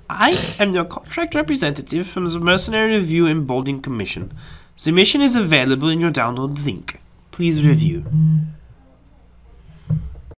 I am your contract representative from the Mercenary Review and Bolding Commission. The mission is available in your downloads link. Please review.